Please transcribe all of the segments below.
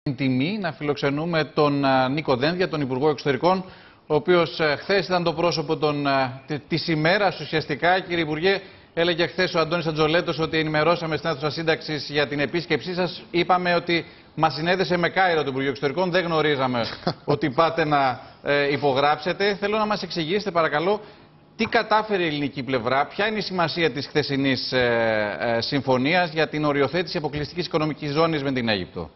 τιμή να φιλοξενούμε τον Νίκο Δένδια, τον Υπουργό Εξωτερικών, ο οποίος χθες ήταν το πρόσωπο της ημέρας ουσιαστικά. Κύριε Υπουργέ, έλεγε χθες ο Αντώνης Ατζολέτος ότι ενημερώσαμε στην αίθουσα σύνταξης για την επίσκεψή σας. Είπαμε ότι μας συνέδεσε με Κάιρο το Υπουργείο Εξωτερικών, δεν γνωρίζαμε ότι πάτε να υπογράψετε. Θέλω να μας εξηγήσετε παρακαλώ τι κατάφερε η ελληνική πλευρά, ποια είναι η σημασία της χθεσινής συμφωνίας για την οριοθέτηση αποκλειστικής οικονομικής ζώνης με την Αίγυπτο.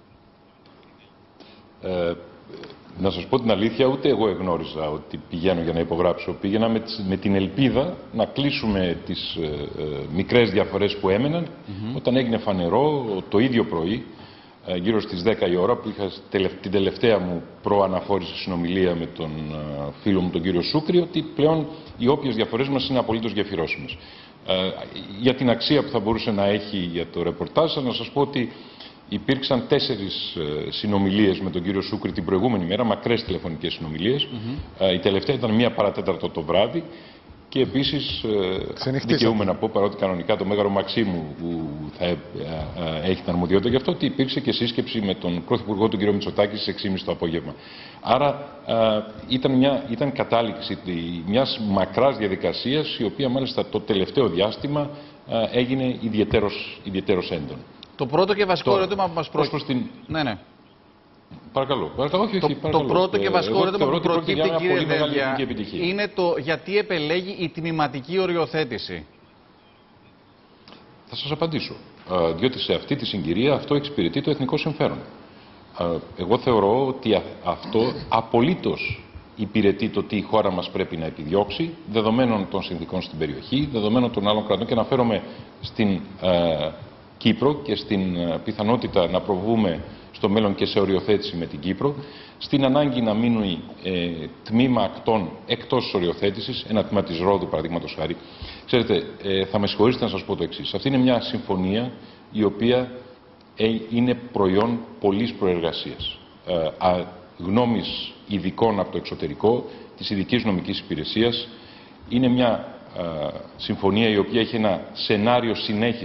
Να σας πω την αλήθεια, ούτε εγώ εγνώριζα ότι πηγαίνω για να υπογράψω. Πήγαινα με την ελπίδα να κλείσουμε τις μικρές διαφορές που έμεναν, όταν έγινε φανερό το ίδιο πρωί, γύρω στις 10 η ώρα, που είχα την τελευταία μου προαναχώρηση συνομιλία με τον φίλο μου τον κύριο Σούκρη, ότι πλέον οι όποιες διαφορές μας είναι απολύτως γεφυρώσιμες. Για την αξία που θα μπορούσε να έχει για το ρεπορτάζ, να σας πω ότι υπήρξαν 4 συνομιλίες με τον κύριο Σούκρη την προηγούμενη μέρα, μακρές τηλεφωνικές συνομιλίες. Η τελευταία ήταν 1 παρατέταρτο το βράδυ. Και επίσης δικαιούμαι να πω, παρότι κανονικά το Μέγαρο Μαξίμου που θα έχει την αρμοδιότητα γι' αυτό, ότι υπήρξε και σύσκεψη με τον Πρωθυπουργό τον κύριο Μητσοτάκη στις 6:30 το απόγευμα. Άρα ήταν κατάληξη μιας μακράς διαδικασίας, η οποία μάλιστα το τελευταίο διάστημα έγινε ιδιαιτέρως έντονη. Το πρώτο και βασικό ερώτημα που μας προκύπτει. Ναι. Παρακαλώ. Όχι, το πρώτο και βασικό ερώτημα που προκύπτει, κύριε Δένδια, είναι το γιατί επελέγει η τμηματική οριοθέτηση. Θα σας απαντήσω. Διότι σε αυτή τη συγκυρία αυτό εξυπηρετεί το εθνικό συμφέρον. Εγώ θεωρώ ότι αυτό απολύτως υπηρετεί το τι η χώρα μας πρέπει να επιδιώξει, δεδομένων των συνθηκών στην περιοχή, δεδομένων των άλλων κρατών, και αναφέρομαι στην Κύπρο και στην πιθανότητα να προβούμε στο μέλλον και σε οριοθέτηση με την Κύπρο, στην ανάγκη να μείνει τμήμα ακτών εκτός της οριοθέτησης, ένα τμήμα της Ρόδου παραδείγματος χάρη. Ξέρετε, θα με συγχωρήσετε να σας πω το εξής. Αυτή είναι μια συμφωνία η οποία είναι προϊόν πολλής προεργασίας. Γνώμης ειδικών από το εξωτερικό, της ειδικής νομικής υπηρεσίας. Είναι μια συμφωνία η οποία έχει ένα σενάριο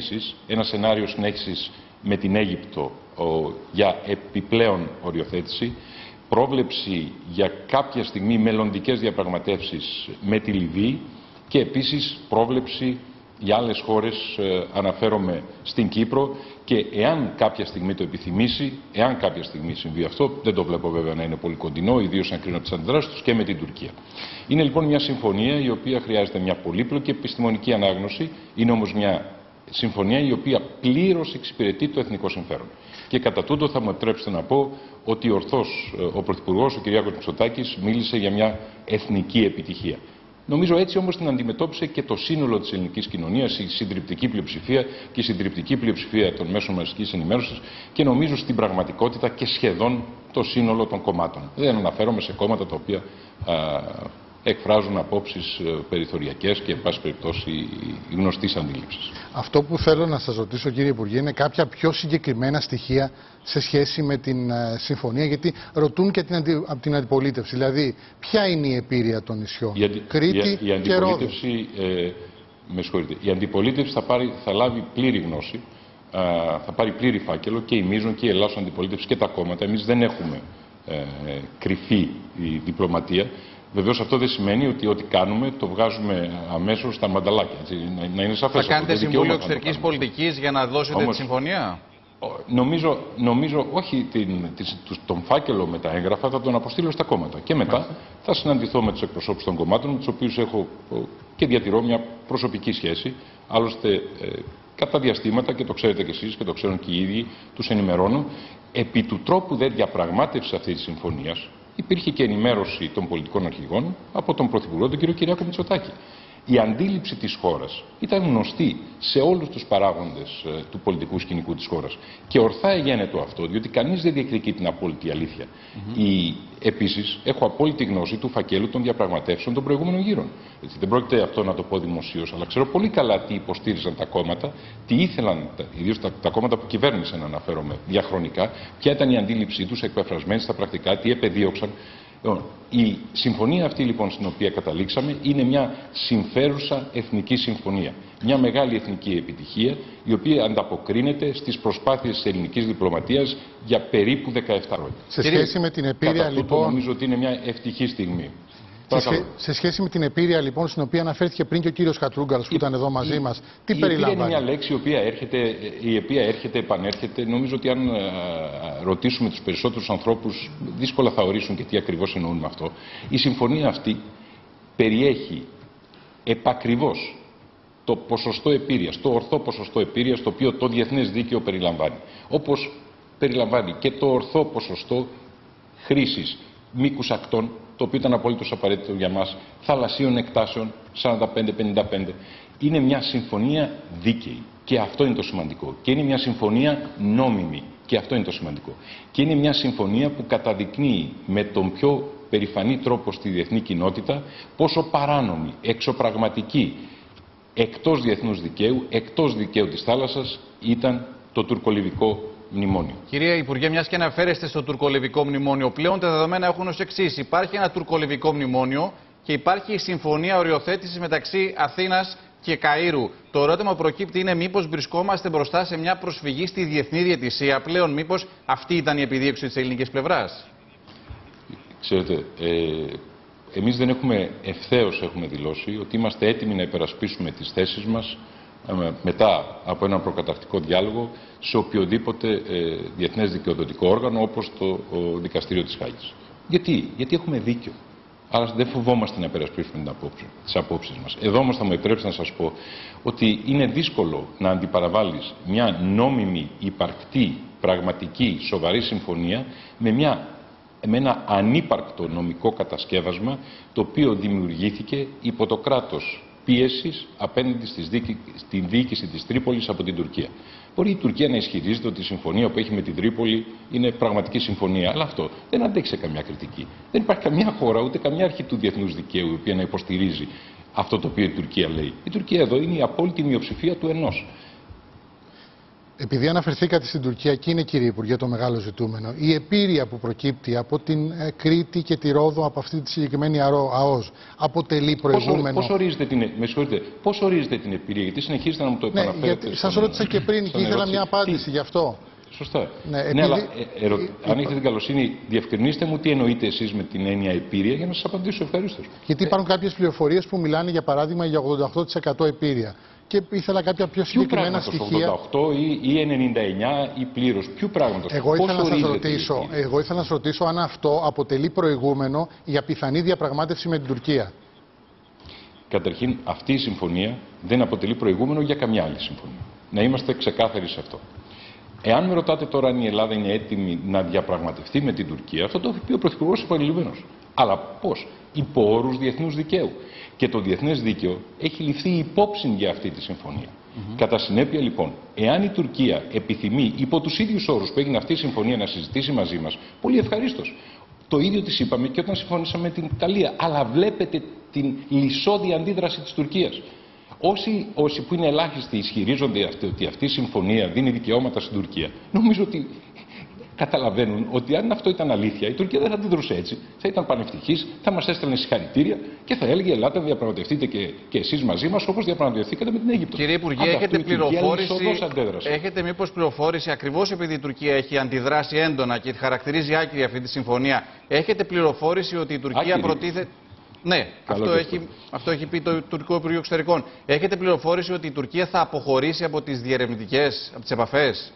συνέχισης με την Αίγυπτο για επιπλέον οριοθέτηση, πρόβλεψη για κάποια στιγμή μελλοντικές διαπραγματεύσεις με τη Λιβύη και επίσης πρόβλεψη για άλλες χώρες, αναφέρομαι στην Κύπρο, και εάν κάποια στιγμή το επιθυμήσει, εάν κάποια στιγμή συμβεί αυτό, δεν το βλέπω βέβαια να είναι πολύ κοντινό, ιδίως αν κρίνω από τις αντιδράσεις τους, και με την Τουρκία. Είναι λοιπόν μια συμφωνία η οποία χρειάζεται μια πολύπλοκη επιστημονική ανάγνωση, είναι όμως μια συμφωνία η οποία πλήρως εξυπηρετεί το εθνικό συμφέρον. Και κατά τούτο θα μου επιτρέψετε να πω ότι ορθώς ο Πρωθυπουργός, ο Κυριάκος Μητσοτάκης, μίλησε για μια εθνική επιτυχία. Νομίζω έτσι όμως την αντιμετώπισε και το σύνολο της ελληνικής κοινωνίας, η συντριπτική πλειοψηφία και η συντριπτική πλειοψηφία των μέσων μαζικής ενημέρωσης, και νομίζω στην πραγματικότητα και σχεδόν το σύνολο των κομμάτων. Δεν αναφέρομαι σε κόμματα τα οποία εκφράζουν απόψεις περιθωριακές και εν πάση περιπτώσει γνωστής αντίληψης. Αυτό που θέλω να σας ρωτήσω, κύριε Υπουργέ, είναι κάποια πιο συγκεκριμένα στοιχεία σε σχέση με την συμφωνία, γιατί ρωτούν και από την αντιπολίτευση. Δηλαδή, ποια είναι η επίρρεια των νησιών, Κρήτη και Ρόδο. Με συγχωρείτε. Η αντιπολίτευση θα λάβει πλήρη γνώση, θα πάρει πλήρη φάκελο, και η Μίζων και η Ελλάδος αντιπολίτευση και τα κόμματα. Εμείς δεν έχουμε κρυφή διπλωματία. Βεβαίως αυτό δεν σημαίνει ότι ό,τι κάνουμε το βγάζουμε αμέσως στα μανταλάκια. Έτσι, να είναι σαφές. Θα κάνετε Συμβούλιο Εξωτερικής Πολιτικής για να δώσετε τη συμφωνία? Νομίζω όχι τον φάκελο με τα έγγραφα, θα τον αποστείλω στα κόμματα. Και μετά θα συναντηθώ με τους εκπροσώπους των κομμάτων, με τους οποίους έχω και διατηρώ μια προσωπική σχέση. Άλλωστε, κατά διαστήματα, και το ξέρετε κι εσείς και το ξέρουν και οι ίδιοι, τους ενημερώνω, επί του τρόπου διαπραγμάτευσης αυτής της συμφωνίας. Υπήρχε και ενημέρωση των πολιτικών αρχηγών από τον Πρωθυπουργό, τον κύριο Κυριάκο Μητσοτάκη. Η αντίληψη της χώρας ήταν γνωστή σε όλους τους παράγοντες του πολιτικού σκηνικού της χώρας. Και ορθά εγένετο αυτό, διότι κανείς δεν διεκδικεί την απόλυτη αλήθεια. Επίσης, έχω απόλυτη γνώση του φακέλου των διαπραγματεύσεων των προηγούμενων γύρων. Δεν πρόκειται αυτό να το πω δημοσίως, αλλά ξέρω πολύ καλά τι υποστήριζαν τα κόμματα, τι ήθελαν, ιδίως τα κόμματα που κυβέρνησαν, αναφέρομαι διαχρονικά, ποια ήταν η αντίληψή τους εκπεφρασμένη στα πρακτικά, τι επεδίωξαν. Η συμφωνία αυτή λοιπόν στην οποία καταλήξαμε είναι μια συμφέρουσα εθνική συμφωνία. Μια μεγάλη εθνική επιτυχία η οποία ανταποκρίνεται στις προσπάθειες της ελληνικής διπλωματίας για περίπου 17 χρόνια. Σε σχέση με την επίρρεια λοιπόν... νομίζω ότι είναι μια ευτυχή στιγμή. Σε σχέση με την επίρρεια λοιπόν στην οποία αναφέρθηκε πριν και ο κύριος Κατρούγκαλος που ήταν εδώ μαζί μας, τι περιλαμβάνει? Είναι μια λέξη η οποία έρχεται, επανέρχεται. Νομίζω ότι αν ρωτήσουμε τους περισσότερους ανθρώπους δύσκολα θα ορίσουν και τι ακριβώς εννοούν με αυτό. Η συμφωνία αυτή περιέχει επακριβώς το ποσοστό επίρρειας, το ορθό ποσοστό επίρρειας το οποίο το διεθνές δίκαιο περιλαμβάνει. Όπως περιλαμβάνει και το ορθό ποσοστό χρήσης μήκους ακτών, το οποίο ήταν απολύτως απαραίτητο για μας, θαλασσίων εκτάσεων 45-55. Είναι μια συμφωνία δίκαιη και αυτό είναι το σημαντικό. Και είναι μια συμφωνία νόμιμη και αυτό είναι το σημαντικό. Και είναι μια συμφωνία που καταδεικνύει με τον πιο περηφανή τρόπο στη διεθνή κοινότητα πόσο παράνομη, εξωπραγματική, εκτός διεθνούς δικαίου, εκτός δικαίου της θάλασσας ήταν το τουρκολιβικό μνημόνιο. Κυρία Υπουργέ, μιας και αναφέρεστε στο τουρκολιβικό μνημόνιο, πλέον τα δεδομένα έχουν ως εξής. Υπάρχει ένα τουρκολιβικό μνημόνιο και υπάρχει η συμφωνία οριοθέτησης μεταξύ Αθήνας και Καΐρου. Το ερώτημα που προκύπτει είναι μήπως βρισκόμαστε μπροστά σε μια προσφυγή στη διεθνή διαιτησία πλέον, μήπως αυτή ήταν η επιδίωξη της ελληνικής πλευράς? Ξέρετε, εμείς δεν έχουμε ευθέως δηλώσει ότι είμαστε έτοιμοι να υπερασπίσουμε τις θέσεις μας μετά από έναν προκαταρκτικό διάλογο σε οποιοδήποτε διεθνές δικαιοδοτικό όργανο όπως το Δικαστήριο της Χάγης. Γιατί έχουμε δίκιο. Άρα δεν φοβόμαστε να υπερασπίσουμε τις απόψεις μας. Εδώ όμως θα μου επιτρέψετε να σας πω ότι είναι δύσκολο να αντιπαραβάλεις μια νόμιμη, υπαρκτή, πραγματική, σοβαρή συμφωνία με ένα ανύπαρκτο νομικό κατασκεύασμα το οποίο δημιουργήθηκε υπό το κράτος πίεσης απέναντι στην διοίκηση της Τρίπολης από την Τουρκία. Μπορεί η Τουρκία να ισχυρίζεται ότι η συμφωνία που έχει με την Τρίπολη είναι πραγματική συμφωνία, αλλά αυτό δεν αντέχει σε καμιά κριτική. Δεν υπάρχει καμιά χώρα, ούτε καμιά αρχή του διεθνούς δικαίου, η οποία να υποστηρίζει αυτό το οποίο η Τουρκία λέει. Η Τουρκία εδώ είναι η απόλυτη μειοψηφία του ενός. Επειδή αναφερθήκατε στην Τουρκία, και είναι, κύριε Υπουργέ, το μεγάλο ζητούμενο, η επίρρεια που προκύπτει από την Κρήτη και τη Ρόδο, από αυτή τη συγκεκριμένη ΑΟΣ, αποτελεί προηγούμενο? Πώς ορίζετε την επίρρεια, γιατί συνεχίζετε να μου το επαναφέρετε? Σας ρώτησα και πριν και ήθελα μια απάντηση γι' αυτό. Σωστά. Αλλά αν έχετε την καλοσύνη, διευκρινίστε μου τι εννοείτε εσείς με την έννοια επίρρεια για να σας απαντήσω ευχαρίστως. Γιατί υπάρχουν κάποιες πληροφορίες που μιλάνε, για παράδειγμα, για 88% επίρρεια. Και ήθελα κάποια πιο συγκεκριμένα στοιχεία. 88 ή 99 ή πλήρως. Ποιου πράγματος? Εγώ ήθελα να σας ρωτήσω αν αυτό αποτελεί προηγούμενο για πιθανή διαπραγμάτευση με την Τουρκία. Καταρχήν, αυτή η συμφωνία δεν αποτελεί προηγούμενο για καμιά άλλη συμφωνία. Να είμαστε ξεκάθαροι σε αυτό. Εάν με ρωτάτε τώρα αν η Ελλάδα είναι έτοιμη να διαπραγματευτεί με την Τουρκία, αυτό το έχει πει ο Πρωθυπουργός επανειλημμένος. Αλλά πώς? Υπό όρους διεθνούς δικαίου. Και το διεθνές δίκαιο έχει ληφθεί υπόψη για αυτή τη συμφωνία. Κατά συνέπεια, λοιπόν, εάν η Τουρκία επιθυμεί υπό τους ίδιους όρους που έγινε αυτή η συμφωνία να συζητήσει μαζί μας, πολύ ευχαρίστως. Το ίδιο της είπαμε και όταν συμφωνήσαμε με την Ιταλία. Αλλά βλέπετε την λυσόδια αντίδραση της Τουρκίας. Όσοι που είναι ελάχιστοι ισχυρίζονται ότι αυτή η συμφωνία δίνει δικαιώματα στην Τουρκία, νομίζω ότι καταλαβαίνουν ότι αν αυτό ήταν αλήθεια, η Τουρκία δεν θα αντιδρούσε έτσι. Θα ήταν πανευτυχής, θα μας έστελνε συγχαρητήρια και θα έλεγε: Ελάτε, διαπραγματευτείτε και εσείς μαζί μας όπως διαπραγματευτήκατε με την Αίγυπτο. Κύριε Υπουργέ, έχετε μήπως πληροφόρηση, ακριβώς επειδή η Τουρκία έχει αντιδράσει έντονα και χαρακτηρίζει άκρη αυτή τη συμφωνία, έχετε πληροφόρηση ότι η Τουρκία προτίθεται. Ναι, αυτό έχει πει το Τουρκικό Υπουργείο Εξωτερικών. Έχετε πληροφόρηση ότι η Τουρκία θα αποχωρήσει από τις διερευνητικές, από τις επαφές?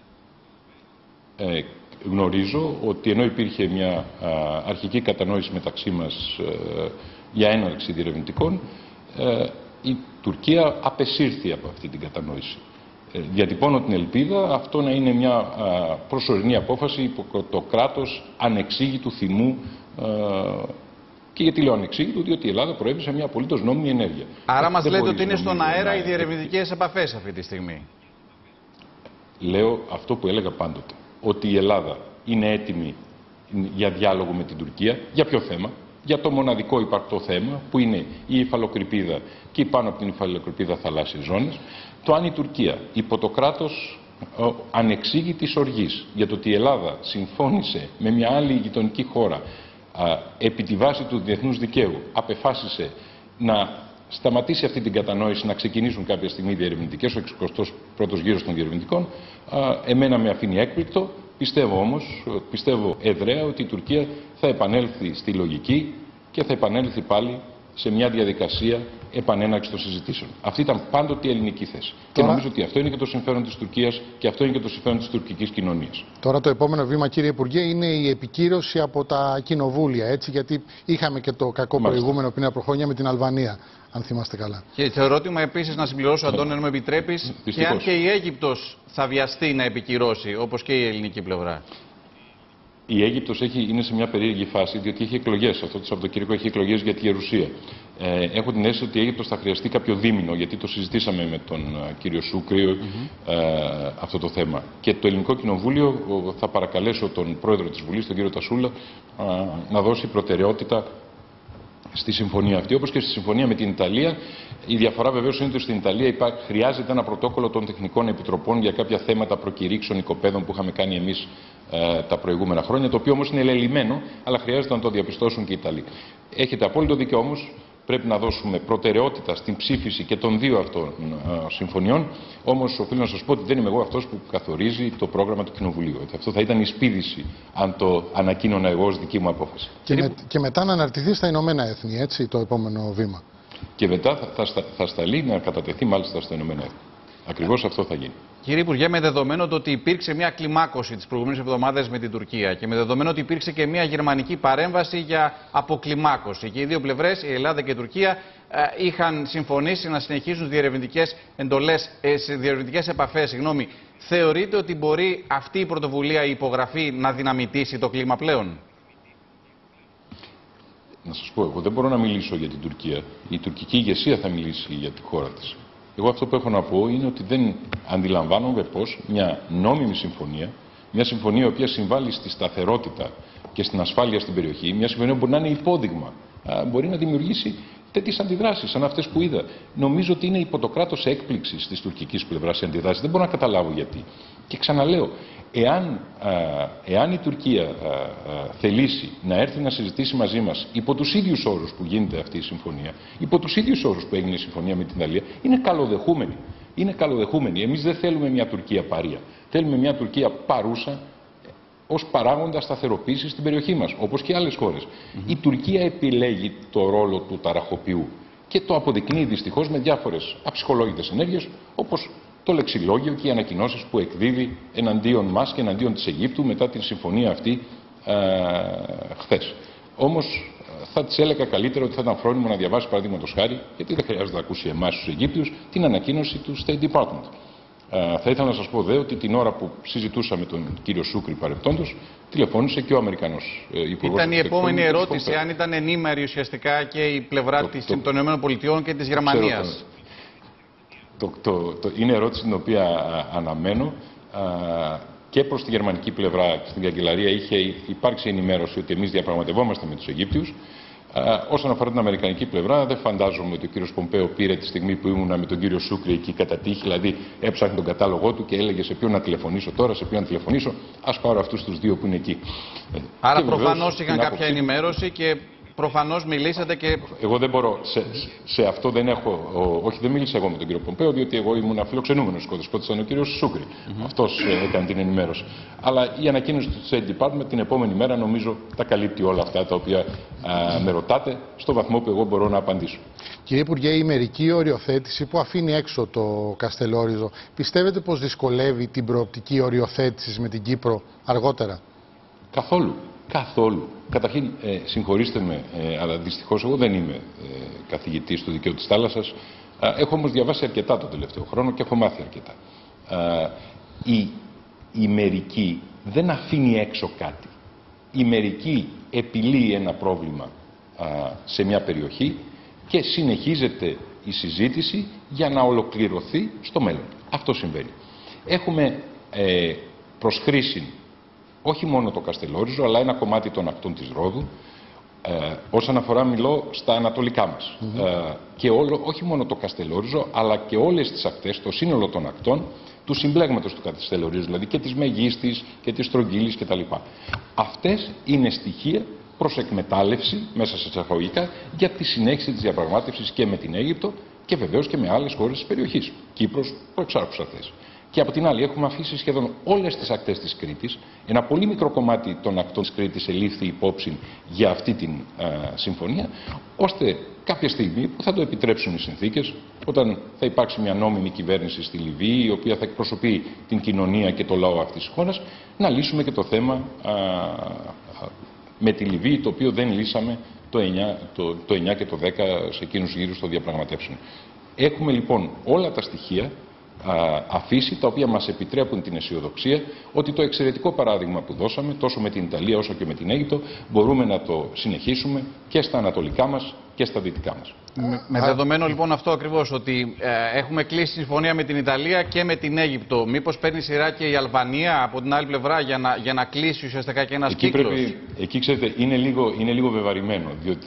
Γνωρίζω ότι ενώ υπήρχε μια αρχική κατανόηση μεταξύ μας για έναρξη διερευνητικών, η Τουρκία απεσύρθη από αυτή την κατανόηση. Διατυπώνω την ελπίδα αυτό να είναι μια προσωρινή απόφαση υπό το κράτος ανεξήγητου θυμού. Και γιατί λέω ανεξήγητο? Διότι η Ελλάδα προέβη σε μια απολύτως νόμιμη ενέργεια. Άρα μας λέτε ότι είναι στον αέρα οι διερευνητικές επαφές αυτή τη στιγμή? Λέω αυτό που έλεγα πάντοτε. Ότι η Ελλάδα είναι έτοιμη για διάλογο με την Τουρκία. Για ποιο θέμα? Για το μοναδικό υπαρκτό θέμα που είναι η υφαλοκρηπίδα και η πάνω από την υφαλοκρηπίδα θαλάσσιες ζώνες. Το αν η Τουρκία υπό το κράτος ανεξήγητης οργής για το ότι η Ελλάδα συμφώνησε με μια άλλη γειτονική χώρα επί τη βάση του διεθνούς δικαίου απεφάσισε να σταματήσει αυτή την κατανόηση, να ξεκινήσουν κάποια στιγμή οι διερευνητικές, ο 61ος γύρος των διερευνητικών, εμένα με αφήνει έκπληκτο. Πιστεύω όμως, πιστεύω εδραία ότι η Τουρκία θα επανέλθει στη λογική και θα επανέλθει πάλι σε μια διαδικασία επανέναρξης των συζητήσεων. Αυτή ήταν πάντοτε η ελληνική θέση. Και νομίζω ότι αυτό είναι και το συμφέρον της Τουρκίας και αυτό είναι και το συμφέρον της τουρκικής κοινωνίας. Τώρα το επόμενο βήμα, κύριε Υπουργέ, είναι η επικύρωση από τα κοινοβούλια, έτσι, γιατί είχαμε και το κακό προηγούμενο πριν από χρόνια με την Αλβανία, αν θυμάστε καλά. Και το ερώτημα επίσης να συμπληρώσω, Αντώνη, αν μου επιτρέπεις, και αν και η Αίγυπτος θα βιαστεί να επικυρώσει, όπως και η ελληνική πλευρά. Η Αίγυπτος είναι σε μια περίεργη φάση, διότι έχει εκλογές. Αυτό το Σαββατοκύριακο έχει εκλογές για τη Γερουσία. Έχω την αίσθηση ότι η Αίγυπτος θα χρειαστεί κάποιο δίμηνο, γιατί το συζητήσαμε με τον κύριο Σούκρη αυτό το θέμα. Και το Ελληνικό Κοινοβούλιο θα παρακαλέσω τον πρόεδρο της Βουλής, τον κύριο Τασούλα, να δώσει προτεραιότητα στη συμφωνία αυτή. Όπως και στη συμφωνία με την Ιταλία, η διαφορά βεβαίως είναι ότι στην Ιταλία χρειάζεται ένα πρωτόκολλο των τεχνικών επιτροπών για κάποια θέματα προκηρύξεων οικοπαίδων που είχαμε κάνει εμείς τα προηγούμενα χρόνια, το οποίο όμως είναι ελελειμμένο, αλλά χρειάζεται να το διαπιστώσουν και οι Ιταλοί. Έχετε απόλυτο δίκιο όμως, πρέπει να δώσουμε προτεραιότητα στην ψήφιση και των δύο αυτών συμφωνιών. Όμως οφείλω να σας πω ότι δεν είμαι εγώ αυτός που καθορίζει το πρόγραμμα του Κοινοβουλίου. Αυτό θα ήταν η σπίδηση αν το ανακοίνωνα εγώ ως δική μου απόφαση. Και μετά να αναρτηθεί στα Ηνωμένα Έθνη, έτσι, το επόμενο βήμα. Και μετά θα σταλεί να κατατεθεί μάλιστα στα Ηνωμένα Έθνη. Ακριβώς αυτό θα γίνει. Κύριε Υπουργέ, με δεδομένο ότι υπήρξε μια κλιμάκωση τις προηγούμενες εβδομάδες με την Τουρκία και με δεδομένο ότι υπήρξε και μια γερμανική παρέμβαση για αποκλιμάκωση και οι δύο πλευρές, η Ελλάδα και η Τουρκία, είχαν συμφωνήσει να συνεχίσουν διερευνητικές επαφές. Θεωρείτε ότι μπορεί αυτή η πρωτοβουλία, η υπογραφή, να δυναμητήσει το κλίμα πλέον? Να σας πω, εγώ δεν μπορώ να μιλήσω για την Τουρκία. Η τουρκική ηγεσία θα μιλήσει για τη χώρα της. Εγώ αυτό που έχω να πω είναι ότι δεν αντιλαμβάνομαι πως μια νόμιμη συμφωνία, μια συμφωνία η οποία συμβάλλει στη σταθερότητα και στην ασφάλεια στην περιοχή, μια συμφωνία που μπορεί να είναι υπόδειγμα, μπορεί να δημιουργήσει τέτοιες αντιδράσεις σαν αυτές που είδα. Νομίζω ότι είναι υπό το κράτος έκπληξης της τουρκικής πλευράς οι αντιδράσεις. Δεν μπορώ να καταλάβω γιατί. Και ξαναλέω, εάν η Τουρκία θελήσει να έρθει να συζητήσει μαζί μας υπό τους ίδιους όρους που γίνεται αυτή η συμφωνία, υπό τους ίδιους όρους που έγινε η συμφωνία με την Ιταλία, είναι καλοδεχούμενη. Είναι καλοδεχούμενη. Εμείς δεν θέλουμε μια Τουρκία παρεία. Θέλουμε μια Τουρκία παρούσα ως παράγοντα σταθεροποίησης στην περιοχή μας, όπως και άλλες χώρες. Η Τουρκία επιλέγει το ρόλο του ταραχοποιού και το αποδεικνύει δυστυχώς με διάφορες αψυχολόγητες ενέργειες, όπως το λεξιλόγιο και οι ανακοινώσεις που εκδίδει εναντίον μας και εναντίον της Αιγύπτου μετά την συμφωνία αυτή χθες. Όμως θα της έλεγα καλύτερα ότι θα ήταν φρόνιμο να διαβάσει, παραδείγματος χάρη, γιατί δεν χρειάζεται να ακούσει εμάς τους Αιγύπτιους, την ανακοίνωση του State Department. Θα ήθελα να σας πω δε ότι την ώρα που συζητούσαμε τον κύριο Σούκρη παρεπτόντος, τηλεφώνησε και ο Αμερικανός Υπουργός. Ήταν η επόμενη ερώτηση, αν ήταν ενήμερη ουσιαστικά και η πλευρά των ΗΠΑ και της Γερμανίας. Είναι ερώτηση την οποία αναμένω και προς τη γερμανική πλευρά, στην καγκελαρία είχε υπάρξει ενημέρωση ότι εμείς διαπραγματευόμαστε με τους Αιγύπτιους. Όσον αφορά την αμερικανική πλευρά, δεν φαντάζομαι ότι ο κύριος Πομπέο πήρε τη στιγμή που ήμουνα με τον κύριο Σούκρη εκεί κατά τύχη, δηλαδή έψαχνε τον κατάλογό του και έλεγε σε ποιον να τηλεφωνήσω τώρα, σε ποιον να τηλεφωνήσω. Ας πάρω αυτούς τους δύο που είναι εκεί. Άρα προφανώς είχαν κάποια ενημέρωση και προφανώς μιλήσατε και... Εγώ δεν μπορώ, σε αυτό δεν έχω, όχι δεν μίλησα εγώ με τον κύριο Πομπέο, διότι εγώ ήμουν φιλοξενούμενος, σκότωσαν ο κύριος Σούκρη. Αυτός έκανε την ενημέρωση. Αλλά η ανακοίνωση του State Department την επόμενη μέρα νομίζω τα καλύπτει όλα αυτά τα οποία με ρωτάτε, στο βαθμό που εγώ μπορώ να απαντήσω. Κύριε Υπουργέ, η μερική οριοθέτηση που αφήνει έξω το Καστελόριζο, πιστεύετε πως δυσκολεύει την προοπτική οριοθέτηση με την Κύπρο αργότερα? Καθόλου. Καθόλου. Καταρχήν, συγχωρήστε με, αλλά δυστυχώς εγώ δεν είμαι καθηγητής στο δικαίου της θάλασσας. Έχω όμως διαβάσει αρκετά τον τελευταίο χρόνο και έχω μάθει αρκετά. Η μερική δεν αφήνει έξω κάτι. Η μερική επιλύει ένα πρόβλημα σε μια περιοχή και συνεχίζεται η συζήτηση για να ολοκληρωθεί στο μέλλον. Αυτό συμβαίνει. Έχουμε προς χρήση όχι μόνο το Καστελόριζο, αλλά ένα κομμάτι των ακτών της Ρόδου. Όσον αφορά, μιλώ στα ανατολικά μας. Και όχι μόνο το Καστελόριζο, αλλά και όλες τις ακτές, το σύνολο των ακτών, του συμπλέγματος του Καστελορίζου, δηλαδή και της Μεγίστης και της Στρογγύλης κτλ. Αυτές είναι στοιχεία προς εκμετάλλευση, μέσα σε εισαγωγικά, για τη συνέχιση της διαπραγμάτευσης και με την Αίγυπτο και βεβαίως και με άλλες χώρες της περιοχής. Κύπρος, προεξάρχουσα θέση. Και από την άλλη, έχουμε αφήσει σχεδόν όλες τις ακτές της Κρήτης. Ένα πολύ μικρό κομμάτι των ακτών της Κρήτης ελήφθη υπόψη για αυτή την συμφωνία, ώστε κάποια στιγμή που θα το επιτρέψουν οι συνθήκες, όταν θα υπάρξει μια νόμιμη κυβέρνηση στη Λιβύη, η οποία θα εκπροσωπεί την κοινωνία και το λαό αυτής της χώρας, να λύσουμε και το θέμα με τη Λιβύη, το οποίο δεν λύσαμε το 9 και το 10 σε εκείνους γύρους των διαπραγματεύσεων. Έχουμε λοιπόν όλα τα στοιχεία αφήσει, τα οποία μας επιτρέπουν την αισιοδοξία ότι το εξαιρετικό παράδειγμα που δώσαμε, τόσο με την Ιταλία όσο και με την Αίγυπτο, μπορούμε να το συνεχίσουμε και στα ανατολικά μας και στα δυτικά μας. Με δεδομένο λοιπόν αυτό ακριβώς, ότι έχουμε κλείσει συμφωνία με την Ιταλία και με την Αίγυπτο, μήπως παίρνει σειρά και η Αλβανία από την άλλη πλευρά για να κλείσει ουσιαστικά και ένας κύκλος? Εκεί ξέρετε, είναι λίγο βεβαρημένο, διότι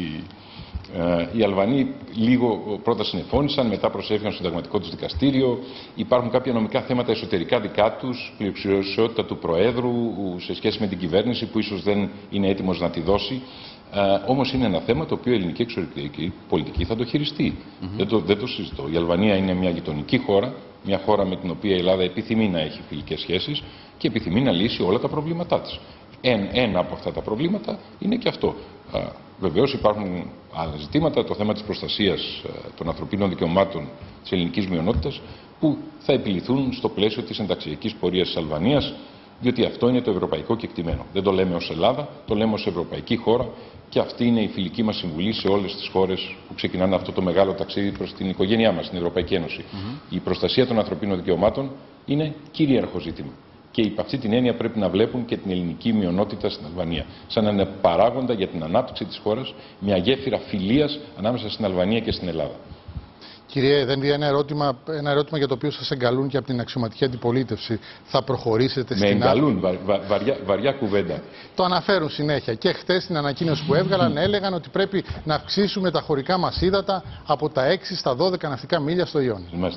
οι Αλβανοί λίγο πρώτα συνεφώνησαν, μετά προσέφηκαν στο συνταγματικό τους δικαστήριο. Υπάρχουν κάποια νομικά θέματα εσωτερικά δικά τους, πλειοψηφιότητα του Προέδρου σε σχέση με την κυβέρνηση που ίσως δεν είναι έτοιμος να τη δώσει. Όμως είναι ένα θέμα το οποίο η ελληνική εξωτερική πολιτική θα το χειριστεί. Δεν το συζητώ. Η Αλβανία είναι μια γειτονική χώρα, μια χώρα με την οποία η Ελλάδα επιθυμεί να έχει φιλικές σχέσεις και επιθυμεί να λύσει όλα τα προβλήματά της. Ένα από αυτά τα προβλήματα είναι και αυτό. Βεβαίως υπάρχουν άλλα ζητήματα, το θέμα της προστασίας των ανθρωπίνων δικαιωμάτων της ελληνικής μειονότητας, που θα επιληθούν στο πλαίσιο της ενταξιακής πορείας της Αλβανίας, διότι αυτό είναι το ευρωπαϊκό κεκτημένο. Δεν το λέμε ως Ελλάδα, το λέμε ως ευρωπαϊκή χώρα και αυτή είναι η φιλική μας συμβουλή σε όλες τις χώρες που ξεκινάνε αυτό το μεγάλο ταξίδι προς την οικογένειά μας, την Ευρωπαϊκή Ένωση. Η προστασία των ανθρωπίνων δικαιωμάτων είναι κυρίαρχο ζήτημα. Και υπ' αυτή την έννοια πρέπει να βλέπουν και την ελληνική μειονότητα στην Αλβανία σαν ένα παράγοντα για την ανάπτυξη της χώρας, μια γέφυρα φιλίας ανάμεσα στην Αλβανία και στην Ελλάδα. Κύριε Δένδια, ένα ερώτημα για το οποίο σας εγκαλούν και από την αξιωματική αντιπολίτευση. Θα προχωρήσετε στην... Με εγκαλούν, βαριά κουβέντα. Το αναφέρουν συνέχεια. Και χτες στην ανακοίνωση που έβγαλαν έλεγαν ότι πρέπει να αυξήσουμε τα χωρικά μας ύδατα από τα 6 στα 12 ναυτικά μίλια στο Ιόνιο.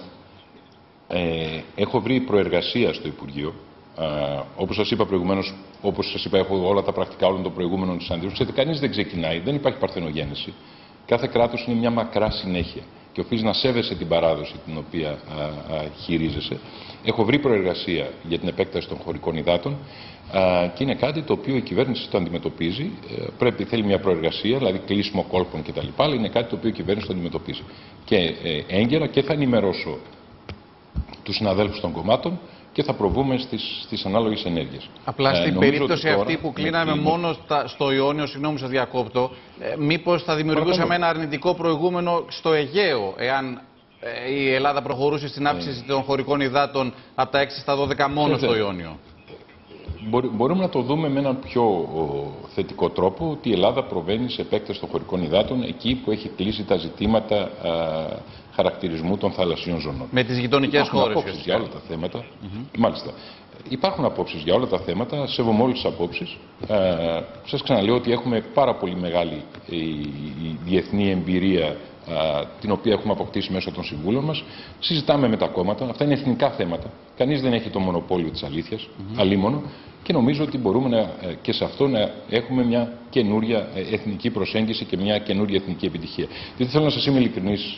Έχω βρει προεργασία στο Υπουργείο. Όπως σας είπα προηγουμένως, έχω όλα τα πρακτικά όλων των προηγούμενων συναντήσεων. Ξέρετε, κανείς δεν ξεκινάει, δεν υπάρχει παρθενογέννηση. Κάθε κράτος είναι μια μακρά συνέχεια και οφείλει να σέβεσαι την παράδοση την οποία χειρίζεσαι. Έχω βρει προεργασία για την επέκταση των χωρικών υδάτων και είναι κάτι το οποίο η κυβέρνηση το αντιμετωπίζει. Θέλει μια προεργασία, δηλαδή κλείσιμο κόλπων κτλ. Αλλά είναι κάτι το οποίο η κυβέρνηση το αντιμετωπίζει. Και έγκαιρα και θα ενημερώσω τους συναδέλφους των κομμάτων και θα προβούμε στις ανάλογες ενέργειες. Απλά στην περίπτωση αυτή που κλείναμε μόνο στο Ιόνιο, συγγνώμη σας διακόπτω, μήπως θα δημιουργούσαμε ένα αρνητικό προηγούμενο στο Αιγαίο, εάν η Ελλάδα προχωρούσε στην αύξηση των χωρικών υδάτων από τα 6 στα 12 μόνο στο Ιόνιο? Μπορούμε να το δούμε με έναν πιο θετικό τρόπο, ότι η Ελλάδα προβαίνει σε επέκταση των χωρικών υδάτων εκεί που έχει κλείσει τα ζητήματα χαρακτηρισμού των θαλασσίων ζωνών. Με τις γειτονικές χώρες. Υπάρχουν απόψεις για όλα τα θέματα. Μάλιστα. Υπάρχουν απόψεις για όλα τα θέματα, σέβομαι όλες τις απόψεις. Σας ξαναλέω ότι έχουμε πάρα πολύ μεγάλη διεθνή εμπειρία, την οποία έχουμε αποκτήσει μέσω των συμβούλων μας. Συζητάμε με τα κόμματα. Αυτά είναι εθνικά θέματα. Κανείς δεν έχει το μονοπόλιο της αλήθειας, αλίμονο. Και νομίζω ότι μπορούμε και σε αυτό να έχουμε μια καινούρια εθνική προσέγγιση και μια καινούρια εθνική επιτυχία. Γιατί θέλω να σας είμαι ειλικρινής,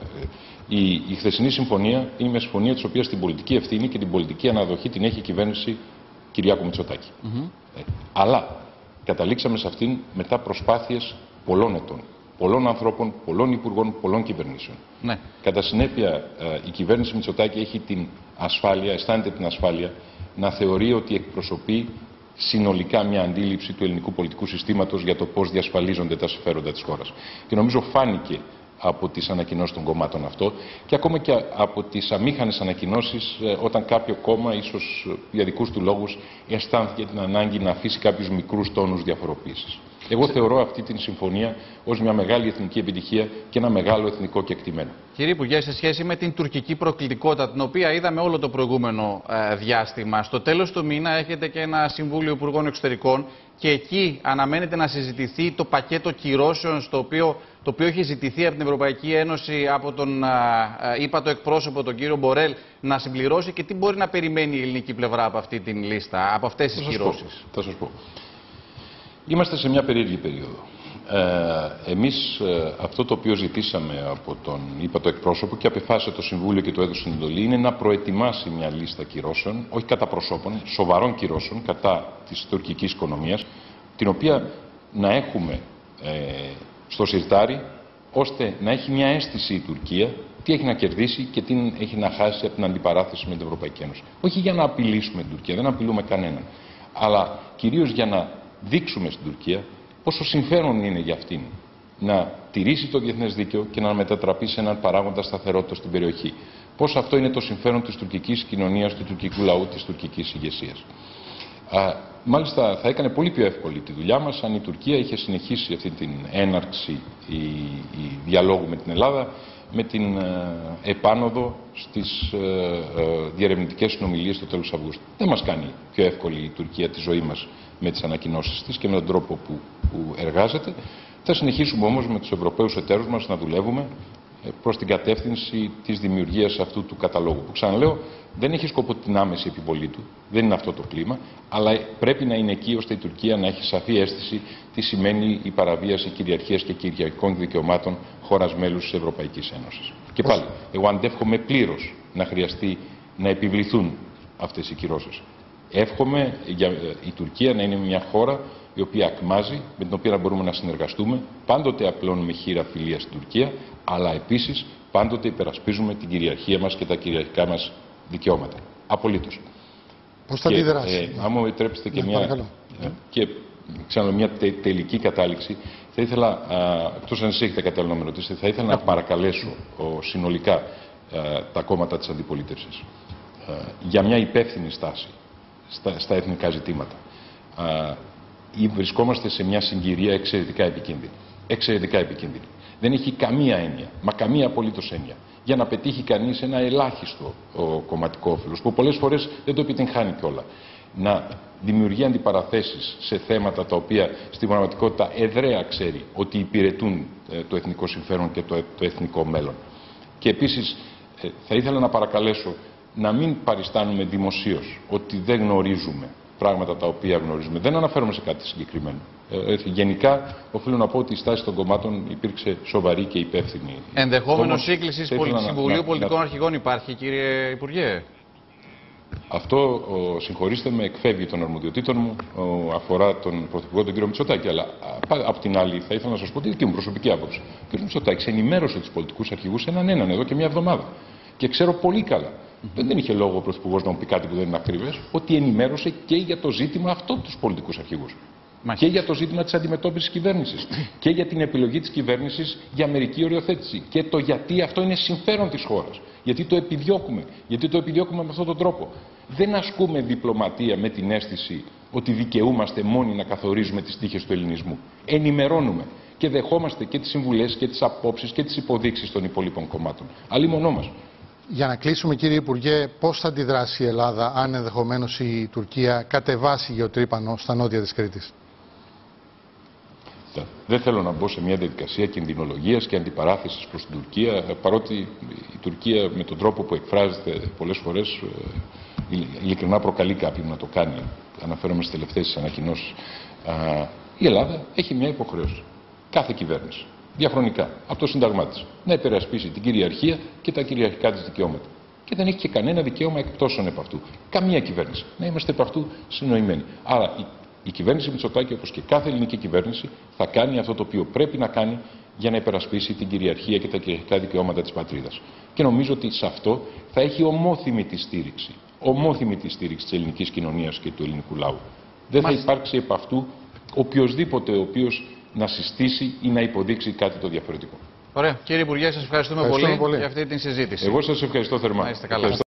η χθεσινή συμφωνία είναι μια συμφωνία της οποίας την πολιτική ευθύνη και την πολιτική αναδοχή την έχει η κυβέρνηση Κυριάκου Μητσοτάκη. Αλλά καταλήξαμε σε αυτήν μετά προσπάθειες πολλών ετών, πολλών ανθρώπων, πολλών υπουργών, πολλών κυβερνήσεων. Ναι. Κατά συνέπεια, η κυβέρνηση Μητσοτάκη έχει την ασφάλεια, αισθάνεται την ασφάλεια να θεωρεί ότι εκπροσωπεί συνολικά μια αντίληψη του ελληνικού πολιτικού συστήματος για το πώς διασφαλίζονται τα συμφέροντα της χώρας. Και νομίζω φάνηκε από τις ανακοινώσεις των κομμάτων αυτό και ακόμα και από τις αμήχανες ανακοινώσεις όταν κάποιο κόμμα, ίσως για δικούς του λόγους, αισθάνθηκε την ανάγκη να αφήσει κάποιους μικρούς τόνους διαφοροποίησης. Εγώ θεωρώ αυτή την συμφωνία ως μια μεγάλη εθνική επιτυχία και ένα μεγάλο εθνικό κεκτημένο. Κύριε Υπουργέ, σε σχέση με την τουρκική προκλητικότητα, την οποία είδαμε όλο το προηγούμενο διάστημα, στο τέλος του μήνα έχετε και ένα Συμβούλιο Υπουργών Εξωτερικών και εκεί αναμένεται να συζητηθεί το πακέτο κυρώσεων το οποίο έχει ζητηθεί από την Ευρωπαϊκή Ένωση, από τον ύπατο εκπρόσωπο, τον κύριο Μπορέλ, να συμπληρώσει, και τι μπορεί να περιμένει η ελληνική πλευρά από αυτή την λίστα, από αυτές τις κυρώσεις? Θα σας πω. Είμαστε σε μια περίεργη περίοδο. Εμείς αυτό το οποίο ζητήσαμε από τον ύπατο εκπρόσωπο και απεφάσισε το Συμβούλιο και το έδωσε στην εντολή είναι να προετοιμάσει μια λίστα κυρώσεων, όχι κατά προσώπων, σοβαρών κυρώσεων κατά της τουρκικής οικονομίας, την οποία να έχουμε στο σιρτάρι, ώστε να έχει μια αίσθηση η Τουρκία τι έχει να κερδίσει και τι έχει να χάσει από την αντιπαράθεση με την Ευρωπαϊκή Ένωση. Όχι για να απειλήσουμε την Τουρκία, δεν απειλούμε κανέναν, αλλά κυρίως για να δείξουμε στην Τουρκία πόσο συμφέρον είναι για αυτήν να τηρήσει το διεθνές δίκαιο και να μετατραπεί σε έναν παράγοντα σταθερότητα στην περιοχή. Πώς αυτό είναι το συμφέρον της τουρκικής κοινωνίας, του τουρκικού λαού, της τουρκικής ηγεσίας. Μάλιστα θα έκανε πολύ πιο εύκολη τη δουλειά μας αν η Τουρκία είχε συνεχίσει αυτή την έναρξη διαλόγου με την Ελλάδα, με την επάνωδο στις διερευνητικές συνομιλίες στο τέλος Αυγούστου. Δεν μας κάνει πιο εύκολη η Τουρκία τη ζωή μας με τις ανακοινώσεις της και με τον τρόπο που εργάζεται. Θα συνεχίσουμε όμως με τους Ευρωπαίους εταίρους μας να δουλεύουμε προς την κατεύθυνση της δημιουργίας αυτού του καταλόγου. Που ξαναλέω, δεν έχει σκοπό την άμεση επιβολή του, δεν είναι αυτό το κλίμα, αλλά πρέπει να είναι εκεί ώστε η Τουρκία να έχει σαφή αίσθηση τι σημαίνει η παραβίαση κυριαρχίας και κυριαρχικών δικαιωμάτων χώρας μέλους της Ευρωπαϊκής Ένωσης. Και πάλι, εγώ αντεύχομαι πλήρως να χρειαστεί να επιβληθούν αυτές οι κυρώσεις. Εύχομαι για η Τουρκία να είναι μια χώρα η οποία ακμάζει, με την οποία να μπορούμε να συνεργαστούμε, πάντοτε απλώνουμε χείρα φιλία στην Τουρκία, αλλά επίσης πάντοτε υπερασπίζουμε την κυριαρχία μας και τα κυριαρχικά μας δικαιώματα. Απολύτως. Πώς θα αντιδράσει? Αν μου επιτρέψετε και μια τελική κατάληξη, θα ήθελα, εκτός αν εσείς έχετε κατάλληλο να με ρωτήσετε, θα ήθελα να παρακαλέσω συνολικά τα κόμματα της αντιπολίτευσης για μια υπεύθυνη στάση στα εθνικά ζητήματα. Βρισκόμαστε σε μια συγκυρία εξαιρετικά επικίνδυνη. Εξαιρετικά επικίνδυνη. Δεν έχει καμία έννοια, μα καμία απολύτως έννοια, για να πετύχει κανείς ένα ελάχιστο κομματικό όφελος, που πολλές φορές δεν το επιτυγχάνει κιόλα. Να δημιουργεί αντιπαραθέσεις σε θέματα τα οποία στην πραγματικότητα εδραία ξέρει ότι υπηρετούν το εθνικό συμφέρον και το εθνικό μέλλον. Και επίσης θα ήθελα να παρακαλέσω να μην παριστάνουμε δημοσίως ότι δεν γνωρίζουμε πράγματα τα οποία γνωρίζουμε. Δεν αναφέρομαι σε κάτι συγκεκριμένο. Γενικά, οφείλω να πω ότι η στάση των κομμάτων υπήρξε σοβαρή και υπεύθυνη. Ενδεχόμενο σύγκληση Συμβουλίου Πολιτικών Αρχηγών υπάρχει, κύριε Υπουργέ? Αυτό, συγχωρήστε με, εκφεύγει των αρμοδιοτήτων μου, αφορά τον Πρωθυπουργό, τον κύριο Μητσοτάκη. Αλλά απ' την άλλη, θα ήθελα να σας πω τη δική μου προσωπική άποψη. Ο κύριος Μητσοτάκης ενημέρωσε τους πολιτικούς αρχηγούς έναν εδώ και μια εβδομάδα. Και ξέρω πολύ καλά. Δεν είχε λόγο ο Πρωθυπουργός να μου πει κάτι που δεν είναι ακριβές, ότι ενημέρωσε και για το ζήτημα αυτό τους πολιτικούς αρχηγούς. Και για το ζήτημα της αντιμετώπισης της κυβέρνησης. Και για την επιλογή της κυβέρνησης για μερική οριοθέτηση. Και το γιατί αυτό είναι συμφέρον της χώρας. Γιατί το επιδιώκουμε. Γιατί το επιδιώκουμε με αυτόν τον τρόπο. Δεν ασκούμε διπλωματία με την αίσθηση ότι δικαιούμαστε μόνοι να καθορίζουμε τις τύχες του ελληνισμού. Ενημερώνουμε και δεχόμαστε και τις συμβουλές και τις απόψεις και τις υποδείξεις των υπόλοιπων κομμάτων. Αλλήμονό μας. Για να κλείσουμε, κύριε Υπουργέ, πώς θα αντιδράσει η Ελλάδα αν ενδεχομένως η Τουρκία κατεβάσει γεωτρύπανο στα νότια της Κρήτης? Δεν θέλω να μπω σε μια διαδικασία κινδυνολογίας και αντιπαράθεσης προς την Τουρκία, παρότι η Τουρκία με τον τρόπο που εκφράζεται πολλές φορές ειλικρινά προκαλεί κάποιον να το κάνει. Αναφέρομαι στις τελευταίες ανακοινώσεις. Η Ελλάδα έχει μια υποχρέωση. Κάθε κυβέρνηση. Διαχρονικά, από το Σύνταγμά της, να υπερασπίσει την κυριαρχία και τα κυριαρχικά της δικαιώματα. Και δεν έχει και κανένα δικαίωμα εκπτώσεων επ' αυτού. Καμία κυβέρνηση. Να είμαστε επ' αυτού συνοημένοι. Άρα η κυβέρνηση Μητσοτάκη, όπως και κάθε ελληνική κυβέρνηση, θα κάνει αυτό το οποίο πρέπει να κάνει για να υπερασπίσει την κυριαρχία και τα κυριαρχικά δικαιώματα της πατρίδας. Και νομίζω ότι σε αυτό θα έχει ομόθυμη τη στήριξη. Ομόθυμη τη στήριξη της ελληνικής κοινωνίας και του ελληνικού λαού. Δεν θα υπάρξει επ' αυτού οποιοσδήποτε ο οποίος να συστήσει ή να υποδείξει κάτι το διαφορετικό. Ωραία. Κύριε Υπουργέ, σας ευχαριστούμε πολύ για αυτή την συζήτηση. Εγώ σας ευχαριστώ θερμά.